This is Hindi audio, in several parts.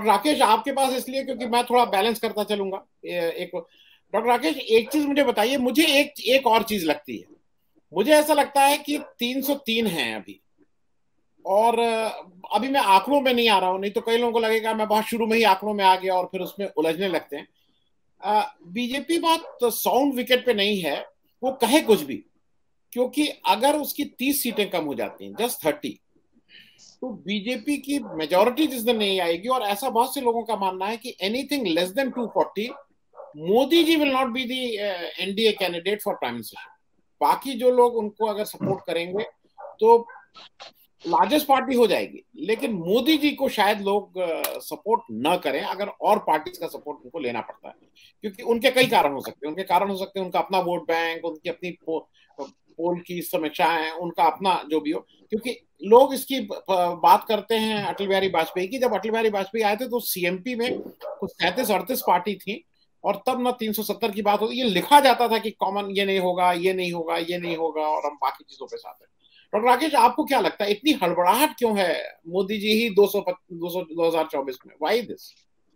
डॉक्टर राकेश आपके पास इसलिए क्योंकि मैं थोड़ा बैलेंस करता चलूंगा। एक डॉक्टर राकेश, एक चीज मुझे बताइए, मुझे एक एक और चीज लगती है। मुझे ऐसा लगता है कि 303 है अभी। और अभी मैं आंकड़ों में नहीं आ रहा हूं, नहीं तो कई लोगों को लगेगा मैं बहुत शुरू में ही आंकड़ों में आ गया और फिर उसमें उलझने लगते हैं। बीजेपी बहुत साउंड विकेट पे नहीं है, वो कहे कुछ भी, क्योंकि अगर उसकी 30 सीटें कम हो जाती हैं, जस्ट 30, तो बीजेपी की मेजोरिटी जिस दिन नहीं आएगी। और ऐसा बहुत से लोगों का मानना है कि anything less than 240, Modi ji will not be the NDA candidate for prime minister. बाकी जो लोग उनको अगर सपोर्ट करेंगे तो लार्जेस्ट पार्टी हो जाएगी, लेकिन मोदी जी को शायद लोग सपोर्ट न करें अगर और पार्टीज का सपोर्ट उनको लेना पड़ता है। क्योंकि उनके कई कारण हो सकते हैं, उनका अपना वोट बैंक, उनकी अपनी पोल की समीक्षाएं, उनका अपना जो भी हो। क्योंकि लोग इसकी बात करते हैं अटल बिहारी वाजपेयी की। जब अटल बिहारी वाजपेयी आए थे तो सीएमपी में कुछ 37-38 पार्टी थी, और तब ना 370 की बात होती, ये लिखा जाता था कि कॉमन ये नहीं होगा, ये नहीं होगा, ये नहीं होगा, और हम बाकी चीजों के साथ हैं। डॉक्टर राकेश, आपको क्या लगता है इतनी हड़बड़ाहट क्यों है मोदी जी ही 2024 में? Why this?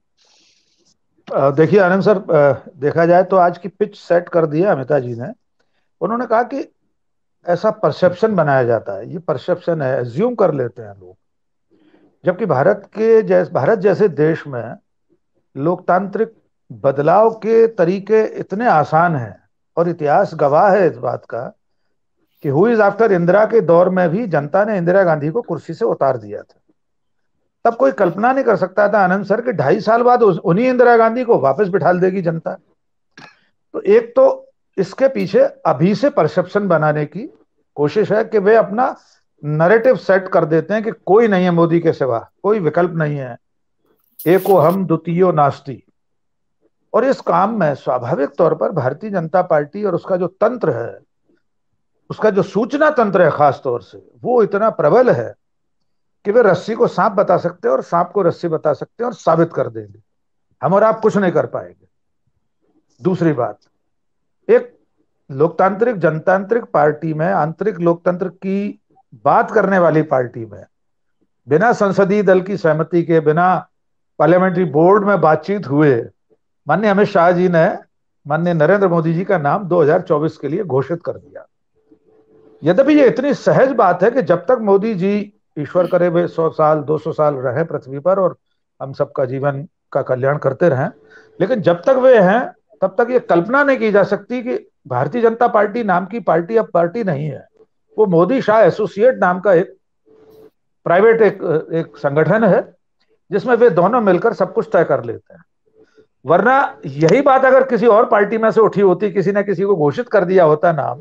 देखिए आनंद सर, देखा जाए तो आज की पिच सेट कर दिया अमिता जी ने। उन्होंने कहा कि ऐसा परसेप्शन बनाया जाता है, ये परसेप्शन है, एज्यूम कर लेते हैं लोग। जबकि भारत जैसे देश में लोकतांत्रिक बदलाव के तरीके इतने आसान हैं, और इतिहास गवाह है इस बात का कि हुई इज आफ्टर इंदिरा के दौर में भी जनता ने इंदिरा गांधी को कुर्सी से उतार दिया था। तब कोई कल्पना नहीं कर सकता था आनंद सर कि 2.5 साल बाद उन्हीं इंदिरा गांधी को वापस बिठा देगी जनता। तो एक तो इसके पीछे अभी से परसेप्शन बनाने की कोशिश है कि वे अपना नैरेटिव सेट कर देते हैं कि कोई नहीं है मोदी के सिवा, कोई विकल्प नहीं है, एको हम द्वितीयो नास्ति। और इस काम में स्वाभाविक तौर पर भारतीय जनता पार्टी और उसका जो तंत्र है, उसका जो सूचना तंत्र है खास तौर से, वो इतना प्रबल है कि वे रस्सी को सांप बता सकते हैं और सांप को रस्सी बता सकते हैं और साबित कर देंगे। हम और आप कुछ नहीं कर पाएंगे। दूसरी बात, एक लोकतांत्रिक जनतांत्रिक पार्टी में, आंतरिक लोकतंत्र की बात करने वाली पार्टी में, बिना संसदीय दल की सहमति के, बिना पार्लियामेंट्री बोर्ड में बातचीत हुए, माननीय अमित शाह जी ने माननीय नरेंद्र मोदी जी का नाम 2024 के लिए घोषित कर दिया। यद्यपि ये इतनी सहज बात है कि जब तक मोदी जी, ईश्वर करे वे 100 साल 200 साल रहे पृथ्वी पर और हम सबका जीवन का कल्याण करते रहें, लेकिन जब तक वे हैं तब तक ये कल्पना नहीं की जा सकती कि भारतीय जनता पार्टी नाम की पार्टी अब पार्टी नहीं है। वो मोदी शाह एसोसिएट नाम का एक प्राइवेट एक संगठन है जिसमें वे दोनों मिलकर सब कुछ तय कर लेते हैं। वरना यही बात अगर किसी और पार्टी में से उठी होती, किसी ने किसी को घोषित कर दिया होता नाम,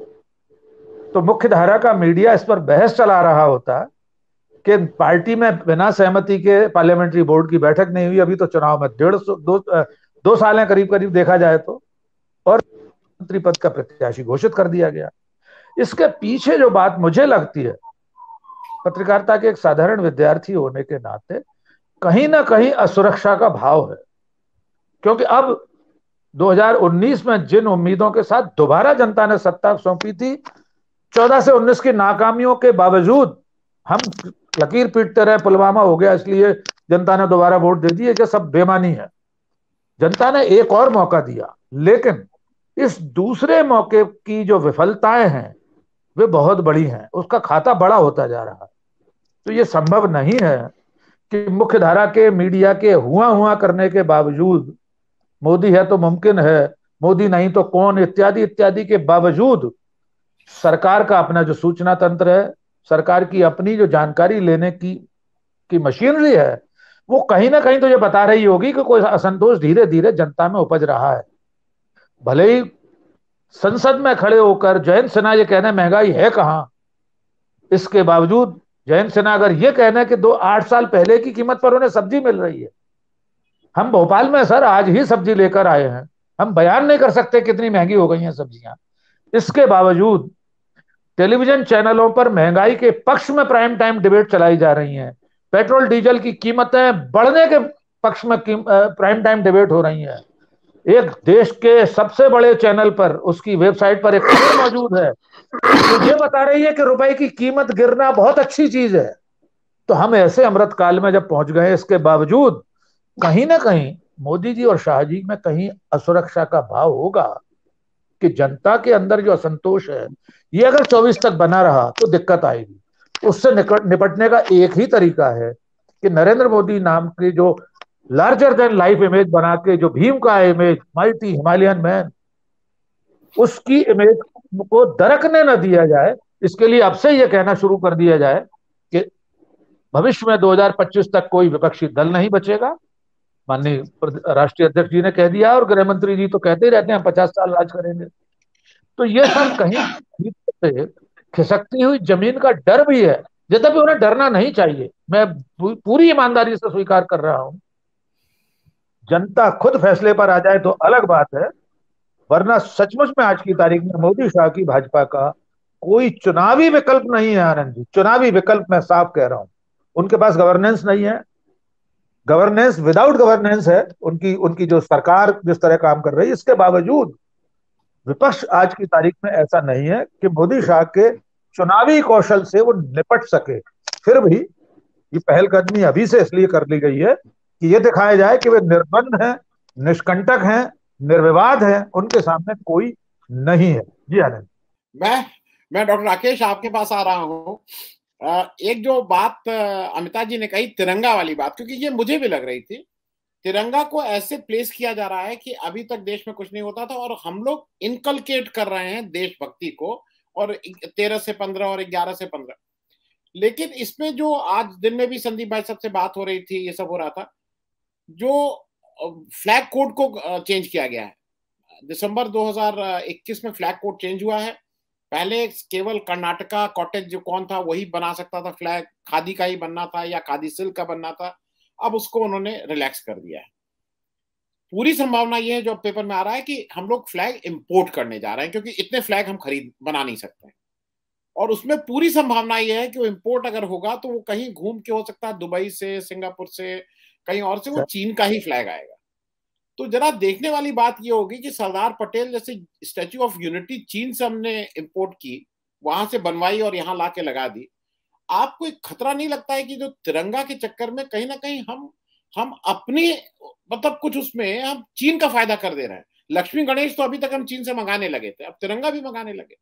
तो मुख्य धारा का मीडिया इस पर बहस चला रहा होता कि पार्टी में बिना सहमति के पार्लियामेंट्री बोर्ड की बैठक नहीं हुई, अभी तो चुनाव में 2 साल है करीब करीब देखा जाए तो, और मंत्री पद का प्रत्याशी घोषित कर दिया गया। इसके पीछे जो बात मुझे लगती है, पत्रकारिता के एक साधारण विद्यार्थी होने के नाते, कहीं ना कहीं असुरक्षा का भाव है। क्योंकि अब 2019 में जिन उम्मीदों के साथ दोबारा जनता ने सत्ता सौंपी थी, 14 से 19 की नाकामियों के बावजूद हम लकीर पीटते रहे, पुलवामा हो गया इसलिए जनता ने दोबारा वोट दे दिए, ये सब बेमानी है। जनता ने एक और मौका दिया, लेकिन इस दूसरे मौके की जो विफलताएं हैं वे बहुत बड़ी हैं, उसका खाता बड़ा होता जा रहा है। तो ये संभव नहीं है कि मुख्य धारा के मीडिया के हुआ करने के बावजूद, मोदी है तो मुमकिन है, मोदी नहीं तो कौन, इत्यादि इत्यादि के बावजूद, सरकार का अपना जो सूचना तंत्र है, सरकार की अपनी जो जानकारी लेने की मशीनरी है, वो कहीं ना कहीं तो ये बता रही होगी कि कोई असंतोष धीरे धीरे जनता में उपज रहा है। भले ही संसद में खड़े होकर जयंत सिन्हा ये कहना महंगाई है कहां, इसके बावजूद जयंत सिन्हा अगर ये कहना है कि 8 साल पहले की कीमत पर उन्हें सब्जी मिल रही है। हम भोपाल में सर आज ही सब्जी लेकर आए हैं, हम बयान नहीं कर सकते कितनी महंगी हो गई हैं सब्जियां। इसके बावजूद टेलीविजन चैनलों पर महंगाई के पक्ष में प्राइम टाइम डिबेट चलाई जा रही हैं, पेट्रोल डीजल की कीमतें बढ़ने के पक्ष में प्राइम टाइम डिबेट हो रही है। एक देश के सबसे बड़े चैनल पर, उसकी वेबसाइट पर एक खबर मौजूद है तो ये बता रही है कि रुपए की कीमत गिरना बहुत अच्छी चीज है। तो हम ऐसे अमृत काल में जब पहुंच गए, इसके बावजूद कहीं ना कहीं मोदी जी और शाह जी में कहीं असुरक्षा का भाव होगा कि जनता के अंदर जो असंतोष है, ये अगर 24 तक बना रहा तो दिक्कत आएगी। उससे निपटने का एक ही तरीका है कि नरेंद्र मोदी नाम की जो लार्जर देन लाइफ इमेज बना के, जो भीम का इमेज, माइटी हिमालयन मैन, उसकी इमेज को दरकने न दिया जाए। इसके लिए अब से यह कहना शुरू कर दिया जाए कि भविष्य में 2025 तक कोई विपक्षी दल नहीं बचेगा। माननीय राष्ट्रीय अध्यक्ष जी ने कह दिया और गृह मंत्री जी तो कहते ही रहते हैं हम 50 साल राज करेंगे। तो ये सब कहीं से खिसकती हुई जमीन का डर भी है, यद्यपि उन्हें डरना नहीं चाहिए। मैं पूरी ईमानदारी से स्वीकार कर रहा हूं, जनता खुद फैसले पर आ जाए तो अलग बात है, वरना सचमुच में आज की तारीख में मोदी शाह की भाजपा का कोई चुनावी विकल्प नहीं है। आनंद जी, चुनावी विकल्प मैं साफ कह रहा हूं। उनके पास गवर्नेंस नहीं है, गवर्नेंस विदाउट गवर्नेंस है उनकी उनकी जो सरकार जिस तरह काम कर रही है। इसके बावजूद विपक्ष आज की तारीख में ऐसा नहीं है कि मोदी शाह के चुनावी कौशल से वो निपट सके। फिर भी ये पहलकदमी अभी से इसलिए कर ली गई है कि ये दिखाया जाए कि वे निर्बंध हैं, निष्कंटक हैं, निर्विवाद हैं, उनके सामने कोई नहीं है। जी आनंद। मैं मैं डॉक्टर राकेश आपके पास आ रहा हूँ। एक जो बात अमिता जी ने कही, तिरंगा वाली बात, क्योंकि ये मुझे भी लग रही थी। तिरंगा को ऐसे प्लेस किया जा रहा है कि अभी तक देश में कुछ नहीं होता था और हम लोग इनकलकेट कर रहे हैं देशभक्ति को, और 13 से 15 और 11 से 15। लेकिन इसमें जो आज दिन में भी संदीप भाई साहब से बात हो रही थी, ये सब हो रहा था, जो फ्लैग कोड को चेंज किया गया है। दिसंबर 2021 में फ्लैग कोड चेंज हुआ है। पहले केवल कर्नाटका कॉटेज जो कौन था वही बना सकता था फ्लैग, खादी का ही बनना था या खादी सिल्क का बनना था। अब उसको उन्होंने रिलैक्स कर दिया है। पूरी संभावना ये है जो पेपर में आ रहा है कि हम लोग फ्लैग इंपोर्ट करने जा रहे हैं, क्योंकि इतने फ्लैग हम खरीद बना नहीं सकते। और उसमें पूरी संभावना ये है कि वो इंपोर्ट अगर होगा तो वो कहीं घूम के हो सकता है, दुबई से, सिंगापुर से, कहीं और से, वो चीन का ही फ्लैग आएगा। तो जरा देखने वाली बात ये होगी कि सरदार पटेल जैसे स्टैच्यू ऑफ यूनिटी चीन से हमने इंपोर्ट की, वहां से बनवाई और यहाँ ला के लगा दी। आपको एक खतरा नहीं लगता है कि जो तिरंगा के चक्कर में कहीं ना कहीं हम अपने, मतलब कुछ उसमें हम चीन का फायदा कर दे रहे हैं। लक्ष्मी गणेश तो अभी तक हम चीन से मंगाने लगे थे, अब तिरंगा भी मंगाने लगे।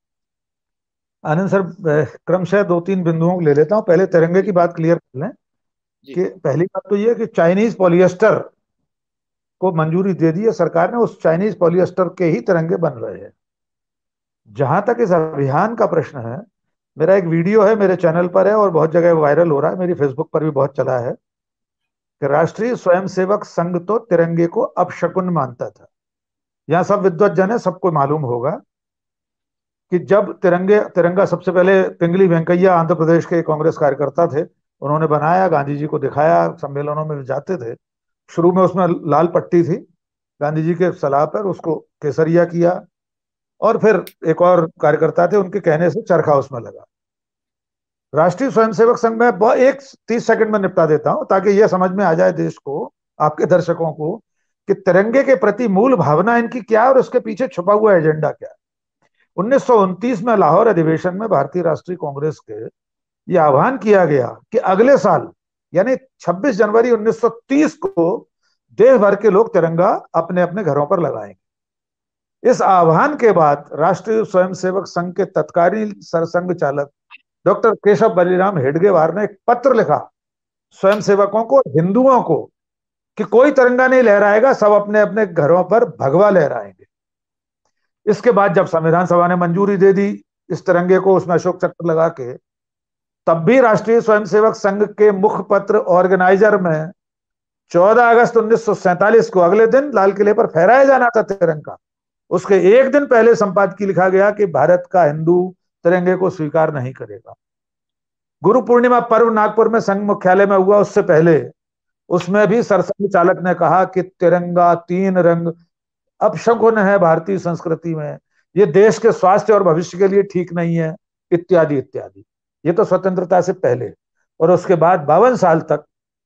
आनंद सर, क्रमशः दो तीन बिंदुओं को ले लेता हूं। पहले तिरंगे की बात क्लियर कर लें जी। कि पहली बात तो यह कि चाइनीज पॉलिएस्टर को मंजूरी दे दी है सरकार ने, उस चाइनीज पॉलिएस्टर के ही तिरंगे बन रहे हैं। जहां तक इस अभियान का प्रश्न है, मेरा एक वीडियो है, मेरे चैनल पर है और बहुत जगह वायरल हो रहा है, मेरी फेसबुक पर भी बहुत चला है, कि राष्ट्रीय स्वयंसेवक संघ तो तिरंगे को अपशकुन मानता था। यहाँ सब विद्वत जन है, सबको मालूम होगा कि जब तिरंगा सबसे पहले पिंगली वेंकैया आंध्र प्रदेश के कांग्रेस कार्यकर्ता थे, उन्होंने बनाया, गांधी जी को दिखाया, सम्मेलनों में जाते थे। शुरू में उसमें लाल पट्टी थी, गांधी जी के सलाह पर उसको केसरिया किया, और फिर एक और कार्यकर्ता थे, उनके कहने से चरखा उसमें लगा। राष्ट्रीय स्वयंसेवक संघ में एक 30 सेकंड में निपटा देता हूं ताकि यह समझ में आ जाए देश को, आपके दर्शकों को, कि तिरंगे के प्रति मूल भावना इनकी क्या है और उसके पीछे छुपा हुआ एजेंडा क्या है। 1929 में लाहौर अधिवेशन में भारतीय राष्ट्रीय कांग्रेस के यह आह्वान किया गया कि अगले साल यानी 26 जनवरी 1930 को देश भर के लोग तिरंगा अपने अपने घरों पर लगाएंगे। इस आह्वान के बाद राष्ट्रीय स्वयंसेवक संघ के तत्कालीन सरसंघ चालक डॉक्टर केशव बलिराम हेडगेवार ने एक पत्र लिखा स्वयंसेवकों को, हिंदुओं को, कि कोई तिरंगा नहीं लहराएगा, सब अपने अपने घरों पर भगवा लहराएंगे। इसके बाद जब संविधान सभा ने मंजूरी दे दी इस तिरंगे को, उसमें अशोक चक्र लगा के, तब भी राष्ट्रीय स्वयंसेवक संघ के मुखपत्र ऑर्गेनाइजर में 14 अगस्त 1947 को अगले दिन लाल किले पर फहराया जाना था तिरंगा, उसके एक दिन पहले संपादकीय लिखा गया कि भारत का हिंदू तिरंगे को स्वीकार नहीं करेगा। गुरु पूर्णिमा पर्व नागपुर में संघ मुख्यालय में हुआ, उससे पहले उसमें भी सरसंघ चालक ने कहा कि तिरंगा 3 रंग अपशकुन है भारतीय संस्कृति में, ये देश के स्वास्थ्य और भविष्य के लिए ठीक नहीं है, इत्यादि इत्यादि। ये तो स्वतंत्रता से पहले। और उसके बाद 52 साल तक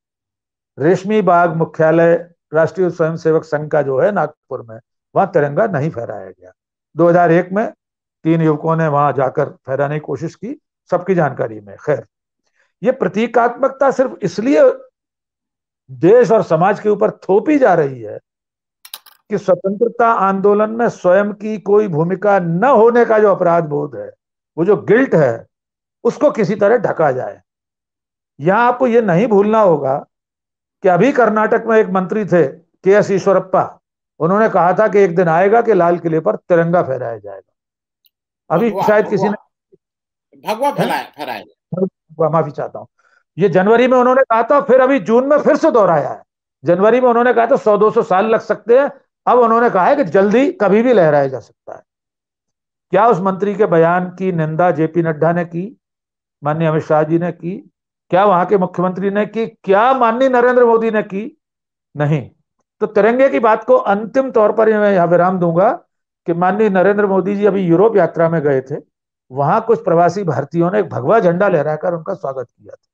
रेशमी बाग मुख्यालय राष्ट्रीय स्वयंसेवक संघ का जो है नागपुर में, वहां तिरंगा नहीं फहराया गया। 2001 में 3 युवकों ने वहां जाकर फहराने की कोशिश की, सबकी जानकारी में। खैर, ये प्रतीकात्मकता सिर्फ इसलिए देश और समाज के ऊपर थोपी जा रही है कि स्वतंत्रता आंदोलन में स्वयं की कोई भूमिका न होने का जो अपराध बोध है, वो जो गिल्ट है, उसको किसी तरह ढका जाए। यहां आपको ये नहीं भूलना होगा कि अभी कर्नाटक में एक मंत्री थे, के एस ईश्वरप्पा, उन्होंने कहा था कि एक दिन आएगा कि लाल किले पर तिरंगा फहराया जाएगा। अभी भगवा शायद किसी भगवा ने भगवा है? फैलाया फहराया। माफी चाहता हूं, ये जनवरी में उन्होंने कहा था, फिर अभी जून में फिर से दोहराया है। जनवरी में उन्होंने कहा था 100-200 साल लग सकते हैं, अब उन्होंने कहा है कि जल्दी कभी भी लहराया जा सकता है। क्या उस मंत्री के बयान की निंदा जेपी नड्डा ने की, माननीय अमित शाह जी ने की? क्या वहां के मुख्यमंत्री ने की? क्या माननीय नरेंद्र मोदी ने की? नहीं। तो तिरंगे की बात को अंतिम तौर पर मैं यहां विराम दूंगा कि माननीय नरेंद्र मोदी जी अभी यूरोप यात्रा में गए थे, वहां कुछ प्रवासी भारतीयों ने एक भगवा झंडा लहराकर उनका स्वागत किया था।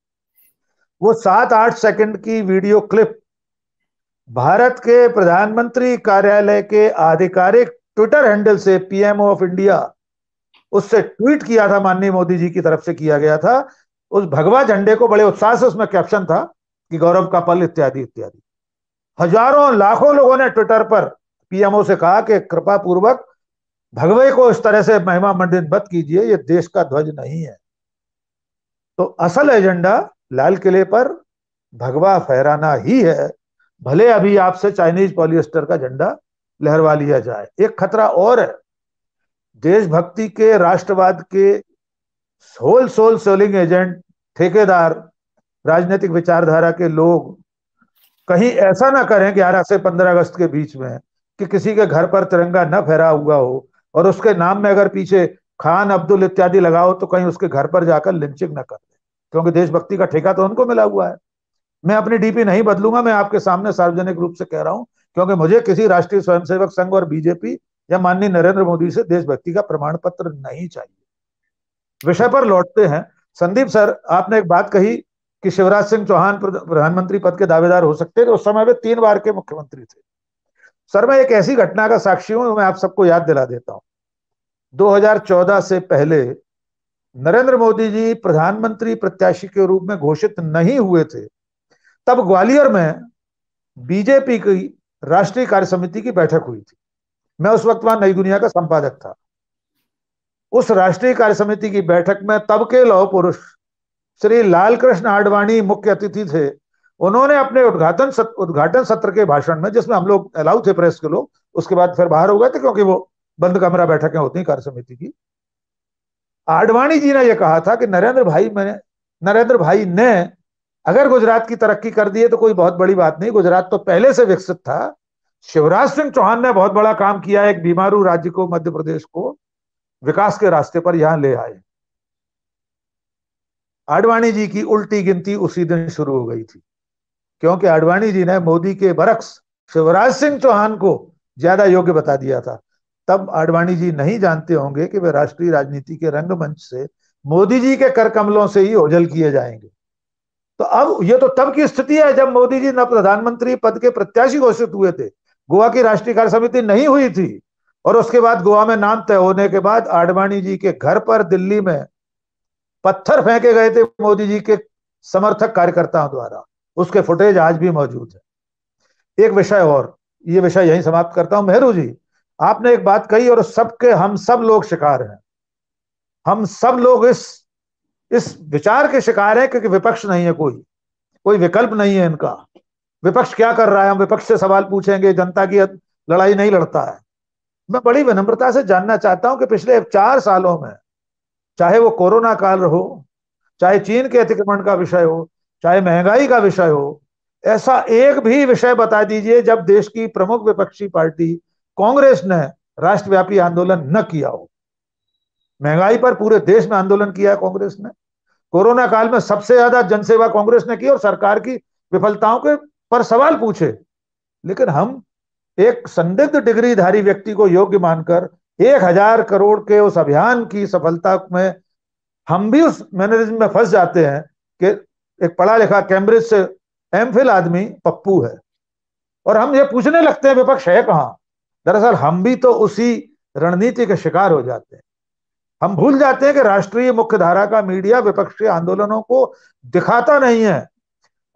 वो 7-8 सेकंड की वीडियो क्लिप भारत के प्रधानमंत्री कार्यालय के आधिकारिक ट्विटर हैंडल से, पीएमओ ऑफ इंडिया, उससे ट्वीट किया था, माननीय मोदी जी की तरफ से किया गया था। उस भगवा झंडे को बड़े उत्साह से, उसमें कैप्शन था कि गौरव का पल इत्यादि इत्यादि। हजारों लाखों लोगों ने ट्विटर पर पीएमओ से कहा कि कृपा पूर्वक भगवे को इस तरह से महिमा मंडित मत कीजिए, ये देश का ध्वज नहीं है। तो असल एजेंडा लाल किले पर भगवा फहराना ही है, भले अभी आपसे चाइनीज पॉलिएस्टर का झंडा लहरवा लिया जाए। एक खतरा और है, देशभक्ति के, राष्ट्रवाद के होल सोल सेलिंग एजेंट, ठेकेदार, राजनीतिक विचारधारा के लोग कहीं ऐसा ना करें 11 से 15 अगस्त के बीच में कि किसी के घर पर तिरंगा न फहरा हुआ हो और उसके नाम में अगर पीछे खान, अब्दुल इत्यादि लगाओ तो कहीं उसके घर पर जाकर लिंचिंग न कर दे, क्योंकि देशभक्ति का ठेका तो उनको मिला हुआ है। मैं अपनी डीपी नहीं बदलूंगा, मैं आपके सामने सार्वजनिक रूप से कह रहा हूं, क्योंकि मुझे किसी राष्ट्रीय स्वयंसेवक संघ और बीजेपी या माननीय नरेंद्र मोदी से देशभक्ति का प्रमाण पत्र नहीं चाहिए। विषय पर लौटते हैं। संदीप सर, आपने एक बात कही कि शिवराज सिंह चौहान प्रधानमंत्री पद के दावेदार हो सकते हैं, तो उस समय वे 3 बार के मुख्यमंत्री थे। सर, मैं एक ऐसी घटना का साक्षी हूं, मैं आप सबको याद दिला देता हूं। 2014 से पहले नरेंद्र मोदी जी प्रधानमंत्री प्रत्याशी के रूप में घोषित नहीं हुए थे, तब ग्वालियर में बीजेपी की राष्ट्रीय कार्य समिति की बैठक हुई थी। मैं उस वक्त वहां नई दुनिया का संपादक था। उस राष्ट्रीय कार्य समिति की बैठक में तब के लौह पुरुष श्री लालकृष्ण आडवाणी मुख्य अतिथि थे। उन्होंने अपने उद्घाटन सत्र के भाषण में, जिसमें हम लोग अलाउ थे प्रेस के लोग, उसके बाद फिर बाहर हो गए थे क्योंकि वो बंद कमरा बैठकें होती कार्य समिति की, आडवाणी जी ने यह कहा था कि नरेंद्र भाई ने अगर गुजरात की तरक्की कर दी है तो कोई बहुत बड़ी बात नहीं, गुजरात तो पहले से विकसित था। शिवराज सिंह चौहान ने बहुत बड़ा काम किया, एक बीमारू राज्य को, मध्य प्रदेश को विकास के रास्ते पर यहां ले आए। आडवाणी जी की उल्टी गिनती उसी दिन शुरू हो गई थी, क्योंकि आडवाणी जी ने मोदी के बरक्स शिवराज सिंह चौहान को ज्यादा योग्य बता दिया था। तब आडवाणी जी नहीं जानते होंगे कि वे राष्ट्रीय राजनीति के रंगमंच से मोदी जी के कर कमलों से ही ओझल किए जाएंगे। तो अब ये तो तब की स्थिति है जब मोदी जी न प्रधानमंत्री पद के प्रत्याशी घोषित हुए थे, गोवा की राष्ट्रीय कार्य समिति नहीं हुई थी, और उसके बाद गोवा में नाम तय होने के बाद आडवाणी जी के घर पर दिल्ली में पत्थर फेंके गए थे मोदी जी के समर्थक कार्यकर्ताओं द्वारा। उसके फुटेज आज भी मौजूद है। एक विषय और, ये विषय यहीं समाप्त करता हूं। मेहरू जी, आपने एक बात कही और सबके हम सब लोग शिकार हैं। हम सब लोग इस विचार के शिकार हैं, क्योंकि विपक्ष नहीं है, कोई विकल्प नहीं है इनका। विपक्ष क्या कर रहा है, हम विपक्ष से सवाल पूछेंगे, जनता की लड़ाई नहीं लड़ता है। मैं बड़ी विनम्रता से जानना चाहता हूं कि पिछले 4 सालों में, चाहे वो कोरोना काल हो, चाहे चीन के अतिक्रमण का विषय हो, चाहे महंगाई का विषय हो, ऐसा एक भी विषय बता दीजिए जब देश की प्रमुख विपक्षी पार्टी कांग्रेस ने राष्ट्रव्यापी आंदोलन न किया हो। महंगाई पर पूरे देश में आंदोलन किया है कांग्रेस ने। कोरोना काल में सबसे ज्यादा जनसेवा कांग्रेस ने की और सरकार की विफलताओं के पर सवाल पूछे। लेकिन हम एक संदिग्ध डिग्रीधारी व्यक्ति को योग्य मानकर 1,000 करोड़ के उस अभियान की सफलता में हम भी उस मैनरिज्म में फंस जाते हैं कि एक पढ़ा लिखा कैम्ब्रिज से एमफिल आदमी पप्पू है, और हम ये पूछने लगते हैं विपक्ष है कहां। दरअसल हम भी तो उसी रणनीति के शिकार हो जाते हैं। हम भूल जाते हैं कि राष्ट्रीय मुख्य धारा का मीडिया विपक्षी आंदोलनों को दिखाता नहीं है।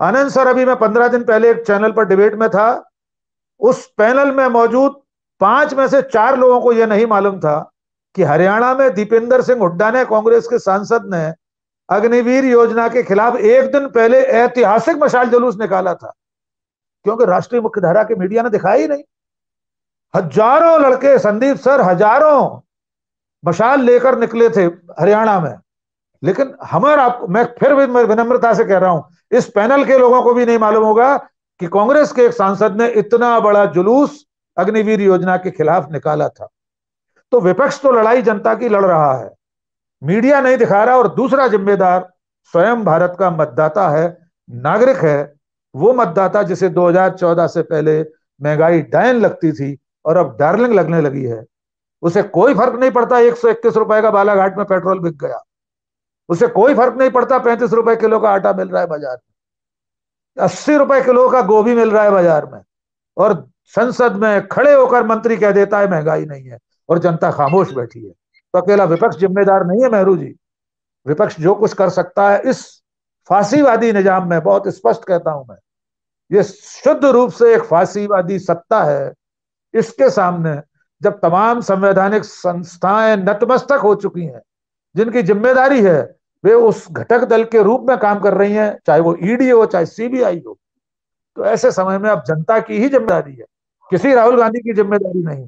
आनंद सर, अभी मैं 15 दिन पहले एक चैनल पर डिबेट में था, उस पैनल में मौजूद 5 में से 4 लोगों को यह नहीं मालूम था कि हरियाणा में दीपेंद्र सिंह हुड्डा ने, कांग्रेस के सांसद ने, अग्निवीर योजना के खिलाफ एक दिन पहले ऐतिहासिक मशाल जुलूस निकाला था। क्योंकि राष्ट्रीय मुख्यधारा के मीडिया ने दिखाया ही नहीं। हजारों लड़के, संदीप सर, हजारों मशाल लेकर निकले थे हरियाणा में। लेकिन हमारा, मैं फिर भी विनम्रता से कह रहा हूं, इस पैनल के लोगों को भी नहीं मालूम होगा कि कांग्रेस के एक सांसद ने इतना बड़ा जुलूस अग्निवीर योजना के खिलाफ निकाला था। तो विपक्ष तो लड़ाई जनता की लड़ रहा है, मीडिया नहीं दिखा रहा। और दूसरा जिम्मेदार स्वयं भारत का मतदाता है, नागरिक है। वो मतदाता जिसे 2014 से पहले महंगाई डायन लगती थी और अब डार्लिंग लगने लगी है, उसे कोई फर्क नहीं पड़ता 121 रुपए का बालाघाट में पेट्रोल बिक गया, उसे कोई फर्क नहीं पड़ता 35 रुपए किलो का आटा मिल रहा है बाजार में, 80 रुपए किलो का गोभी मिल रहा है बाजार में, और संसद में खड़े होकर मंत्री कह देता है महंगाई नहीं है, और जनता खामोश बैठी है। तो अकेला विपक्ष जिम्मेदार नहीं है मेहरू जी। विपक्ष जो कुछ कर सकता है इस फांसीवादी निजाम में, बहुत स्पष्ट कहता हूं मैं, ये शुद्ध रूप से एक फांसीवादी सत्ता है। इसके सामने जब तमाम संवैधानिक संस्थाएं नतमस्तक हो चुकी हैं, जिनकी जिम्मेदारी है वे उस घटक दल के रूप में काम कर रही हैं, चाहे वो ईडी हो चाहे सीबीआई हो, तो ऐसे समय में अब जनता की ही जिम्मेदारी है, किसी राहुल गांधी की जिम्मेदारी नहीं है।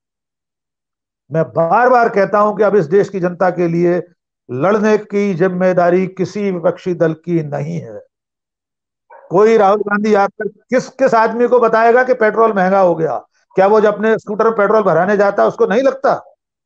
मैं बार बार कहता हूं कि अब इस देश की जनता के लिए लड़ने की जिम्मेदारी किसी विपक्षी दल की नहीं है। कोई राहुल गांधी आकर किस किस आदमी को बताएगा कि पेट्रोल महंगा हो गया? क्या वो जब अपने स्कूटर में पेट्रोल भराने जाता उसको नहीं लगता?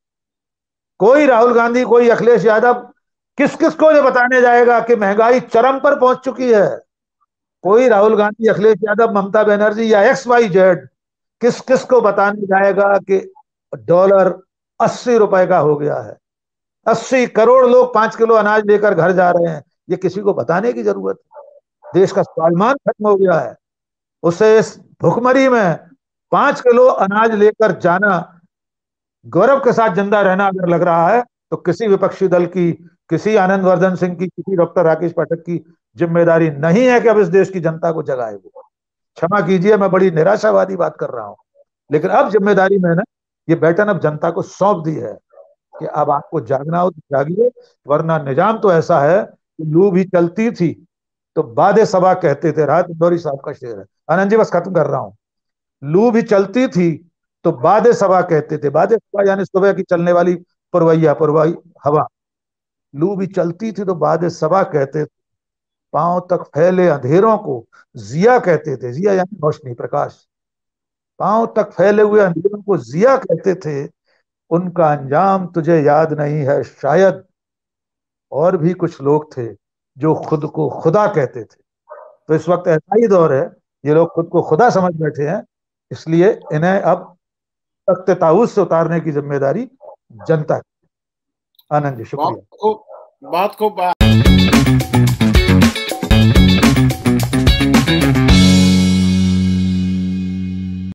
कोई राहुल गांधी, कोई अखिलेश यादव किस किस को ये बताने जाएगा कि महंगाई चरम पर पहुंच चुकी है? कोई राहुल गांधी, अखिलेश यादव, ममता बनर्जी या XYZ किस किस को बताने जाएगा कि डॉलर 80 रुपए का हो गया है? 80 करोड़ लोग 5 किलो अनाज लेकर घर जा रहे हैं, ये किसी को बताने की जरूरत है? देश का स्वाभिमान खत्म हो गया है। उसे इस भुखमरी में 5 किलो अनाज लेकर जाना, गौरव के साथ जिंदा रहना अगर लग रहा है, तो किसी विपक्षी दल की, किसी आनंद वर्धन सिंह की, किसी डॉक्टर राकेश पाठक की जिम्मेदारी नहीं है कि अब इस देश की जनता को जगाए। वो, क्षमा कीजिए, मैं बड़ी निराशावादी बात कर रहा हूं, लेकिन अब जिम्मेदारी मैंने ये बैटन अब जनता को सौंप दी है कि अब आपको जागना हो तो जागिए, वरना निजाम तो ऐसा है कि लू भी चलती थी तो बादे सबा कहते थे। राहत इंदौरी साहब का शेर है। आनंद जी, बस खत्म कर रहा हूं। लू भी चलती थी तो बादे सबा कहते थे। बादे सबा यानी सुबह की चलने वाली पुरवैया, पुरवाई हवा। लू भी चलती थी तो बादे सबा कहते थे। पांव तक फैले अंधेरों को जिया कहते थे। जिया यानी रोशनी, प्रकाश। पांव तक फैले हुए अंधेरों को जिया कहते थे। उनका अंजाम तुझे याद नहीं है शायद। और भी कुछ लोग थे जो खुद को खुदा कहते थे। तो इस वक्त ऐसा ही दौर है, ये लोग खुद को खुदा समझ बैठे हैं, इसलिए इन्हें अब तख्त ताऊस से उतारने की जिम्मेदारी जनता की। आनंद जी, शुक्रिया। बात को